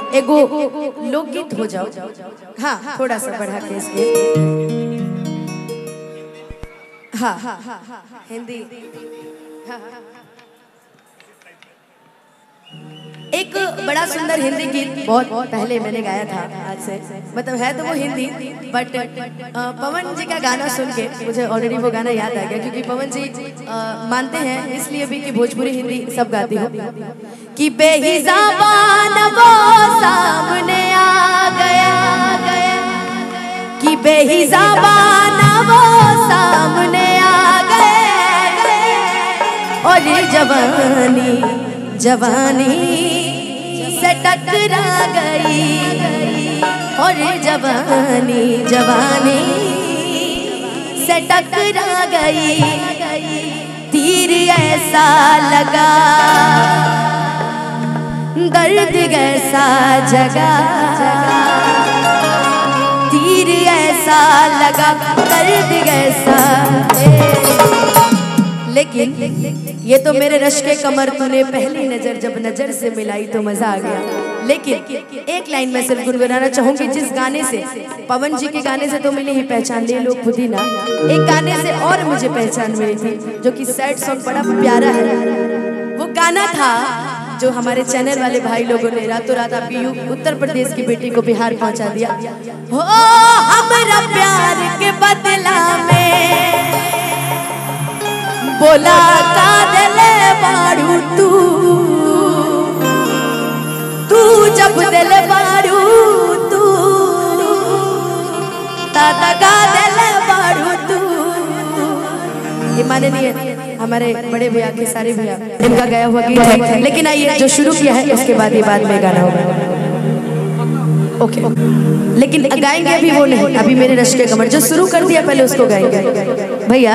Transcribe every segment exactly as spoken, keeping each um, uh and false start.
एगो लोकगीत हो जाओ। हाँ थोड़ा सा बढ़ा के इसके। हाँ हिंदी। एक बड़ा सुंदर हिंदी गीत बहुत पहले मैंने गाया था, आज से मतलब है तो वो हिंदी, बट पवन जी का गाना सुन के मुझे ऑलरेडी वो गाना याद आ गया, क्योंकि पवन जी आ, मानते हैं इसलिए भी कि भोजपुरी हिंदी सब गाती हो। कि बेहिज़बान वो सामने आ गया, कि बेहिज़बान वो सामने आ गए, और ये जवानी जवानी से टकरा गई, और जवानी जवानी से टकरा गई। तीर ऐसा लगा दर्द ऐसा जगा, तीर ऐसा लगा दर्द ऐसा। लेकिन ये तो मेरे रश के कमर तूने पहली नजर जब नजर से मिलाई तो मजा आ गया। लेकिन एक लाइन मैं सिर्फ गुनगुनाना चाहूंगी, जिस गाने से पवन जी के गाने से तो मिली ही पहचान, ले लो खुद ही ना, एक गाने से और मुझे पहचान मिली थी जो कि सैड सॉन्ग बड़ा प्यारा है। वो गाना था जो हमारे चैनल वाले भाई लोगों ने रातों रात आपकी उत्तर प्रदेश की बेटी को बिहार पहुंचा दिया। हो हमारा प्यार के बदला में बोला का दिले बारू, तू तू जब दिल बारू तू ताता का दिल बारू तू। ये माननीय हमारे बड़े भैया के सारे भैया इनका गाया हुआ गीत है, लेकिन आइए जो शुरू किया है उसके बाद ये बाद में गाना होगा। ओके लेकिन गाएंगे अभी वो नहीं, अभी मेरे रश के कमर जो शुरू कर दिया पहले उसको गाएंगे भैया।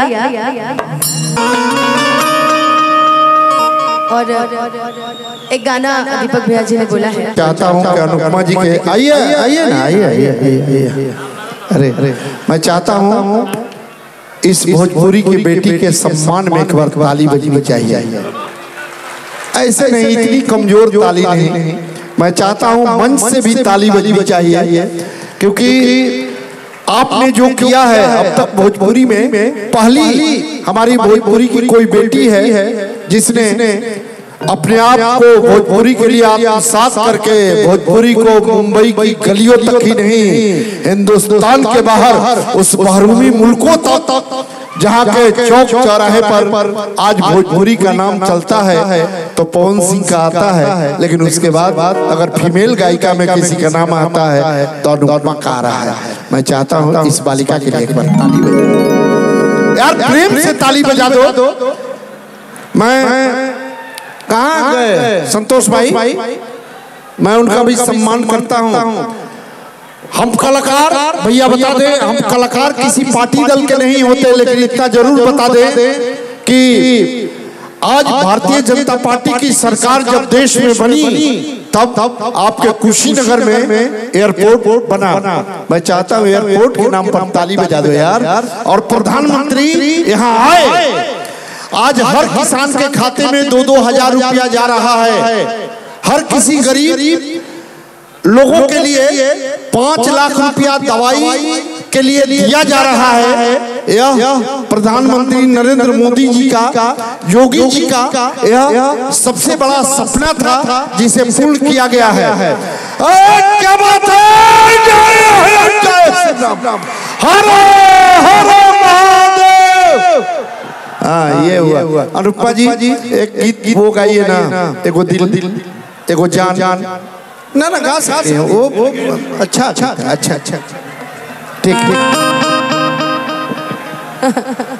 और एक गाना दीपक भैया जी ने बोला है, चाहता हूँ कि अनुपमा जी के आइए आइए ना आइए आइए। अरे अरे मैं चाहता हूँ इस भोजपुरी की बेटी के सम्मान में एक बार ताली बजनी चाहिए। ऐसे नहीं, इतनी कमजोर ताली नहीं, मैं चाहता हूँ मंच से भी ताली बजनी चाहिए, क्योंकि आपने जो किया है अब तक भोजपुरी में, पहली हमारी भोजपुरी की कोई बेटी है जिसने अपने आप को भोजपुरी के लिए आत्मसात करके भोजपुरी को मुंबई की गलियों तक ही नहीं, हिंदुस्तान के बाहर उस महरूमी मुल्कों तक जहाँ के चौक चौराहे पर आज भोजपुरी का नाम चलता है तो पवन सिंह का आता है, लेकिन उसके बाद अगर फीमेल गायिका में किसी का नाम आता है तो अनुपमा का आ रहा है। मैं चाहता हूँ इस बालिका के लिए एक बार ताली बजा, यार प्रेम से ताली बजा दो। मैं कहाँ गए संतोष भाई, मैं उनका भी सम्मान करता हूँ। हम कलाकार भैया बता दें, हम कलाकार किसी पार्टी दल के नहीं होते, लेकिन इतना जरूर बता दें कि आज भारतीय जनता पार्टी की सरकार जब देश में बनी तब आपके कुशीनगर में एयरपोर्ट बना। मैं चाहता हूँ एयरपोर्ट के नाम पर ताली बजा दो यार। और प्रधानमंत्री यहाँ आए, आज हर किसान के खाते में दो दो हजार रुपया जा रहा है, हर किसी गरीब लोगों के लिए पांच लाख रुपया दवाई के लिए दिया जा रहा है। यह प्रधानमंत्री नरेंद्र मोदी जी का, योगी जी का यह सबसे बड़ा सपना था जिसे पूर्ण किया गया है। क्या बात है, हरे हरे महादेव। हाँ ये हुआ। अनुपमा जी एक गीत वो गाइए ना, एगो दिल एगो जान जान ना ना गा सकते हैं वो, वो अच्छा अच्छा अच्छा अच्छा ठीक ठीक।